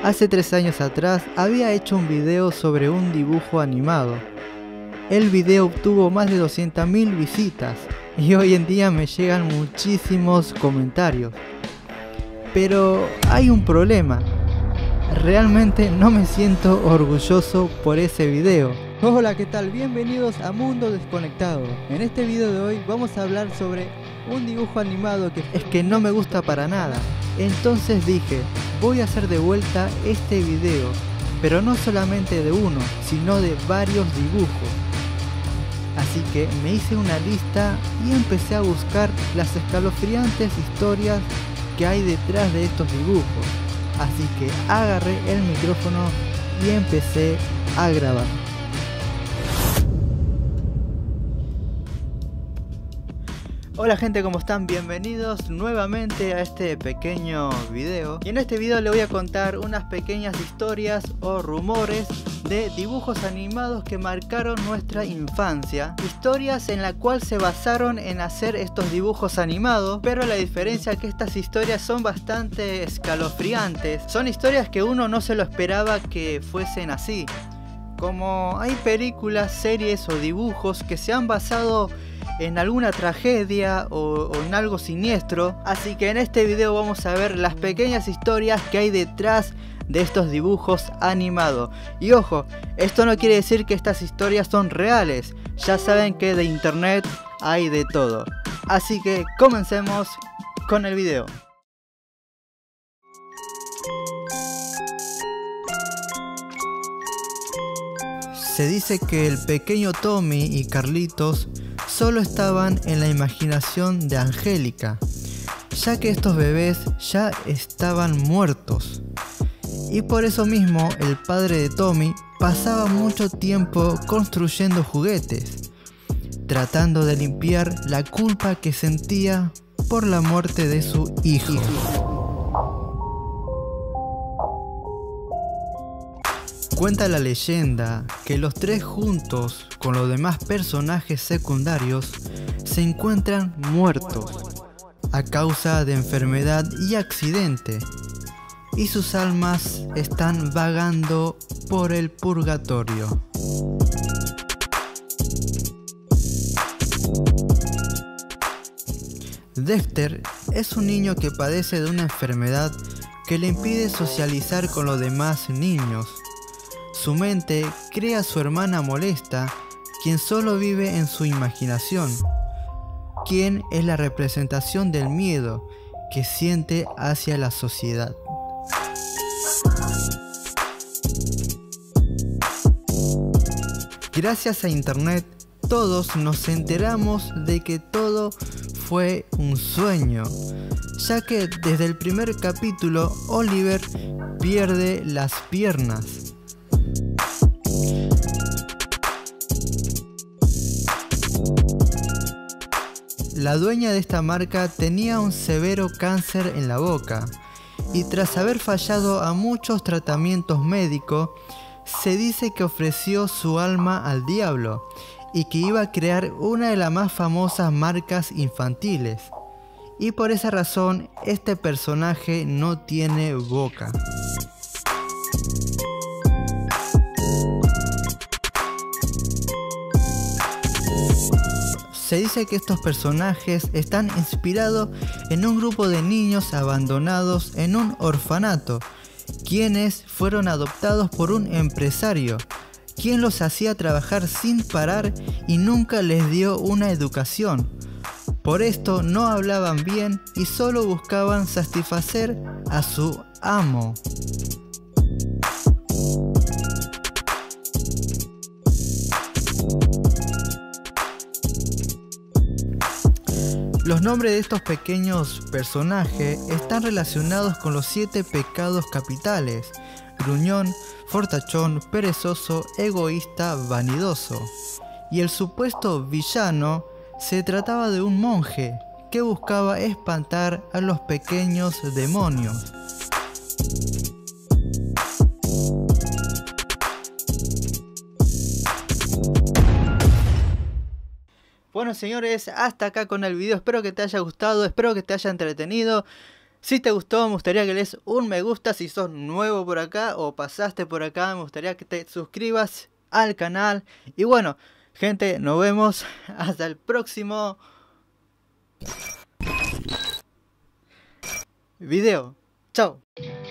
Hace 3 años atrás había hecho un video sobre un dibujo animado. El video obtuvo más de 200.000 visitas y hoy en día me llegan muchísimos comentarios. Pero hay un problema. Realmente no me siento orgulloso por ese video. Hola, ¿qué tal? Bienvenidos a Mundo Desconectado. En este video de hoy vamos a hablar sobre un dibujo animado que no me gusta para nada. Entonces dije, voy a hacer de vuelta este video, pero no solamente de uno, sino de varios dibujos. Así que me hice una lista y empecé a buscar las escalofriantes historias que hay detrás de estos dibujos. Así que agarré el micrófono y empecé a grabar. Hola gente, ¿cómo están? Bienvenidos nuevamente a este pequeño video. Y en este video les voy a contar unas pequeñas historias o rumores de dibujos animados que marcaron nuestra infancia. Historias en la cual se basaron en hacer estos dibujos animados, pero la diferencia es que estas historias son bastante escalofriantes. Son historias que uno no se lo esperaba que fuesen así. Como hay películas, series o dibujos que se han basado en alguna tragedia o en algo siniestro. Así que en este video vamos a ver las pequeñas historias que hay detrás de estos dibujos animados. Y ojo, esto no quiere decir que estas historias son reales. Ya saben que de internet hay de todo. Así que comencemos con el video. Se dice que el pequeño Tommy y Carlitos solo estaban en la imaginación de Angélica, ya que estos bebés ya estaban muertos. Y por eso mismo el padre de Tommy pasaba mucho tiempo construyendo juguetes, tratando de limpiar la culpa que sentía por la muerte de su hijo. Cuenta la leyenda que los tres juntos con los demás personajes secundarios se encuentran muertos a causa de enfermedad y accidente, y sus almas están vagando por el purgatorio. Dexter es un niño que padece de una enfermedad que le impide socializar con los demás niños. Su mente crea a su hermana molesta, quien solo vive en su imaginación, quien es la representación del miedo que siente hacia la sociedad. Gracias a internet, todos nos enteramos de que todo fue un sueño, ya que desde el primer capítulo Oliver pierde las piernas. La dueña de esta marca tenía un severo cáncer en la boca y tras haber fallado a muchos tratamientos médicos, se dice que ofreció su alma al diablo y que iba a crear una de las más famosas marcas infantiles. Y por esa razón este personaje no tiene boca. Se dice que estos personajes están inspirados en un grupo de niños abandonados en un orfanato, quienes fueron adoptados por un empresario, quien los hacía trabajar sin parar y nunca les dio una educación. Por esto no hablaban bien y solo buscaban satisfacer a su amo. Los nombres de estos pequeños personajes están relacionados con los 7 pecados capitales: gruñón, fortachón, perezoso, egoísta, vanidoso. Y el supuesto villano se trataba de un monje que buscaba espantar a los pequeños demonios. Bueno señores, hasta acá con el video, espero que te haya gustado, espero que te haya entretenido. Si te gustó, me gustaría que le des un me gusta si sos nuevo por acá o pasaste por acá. Me gustaría que te suscribas al canal. Y bueno, gente, nos vemos hasta el próximo video. Chao.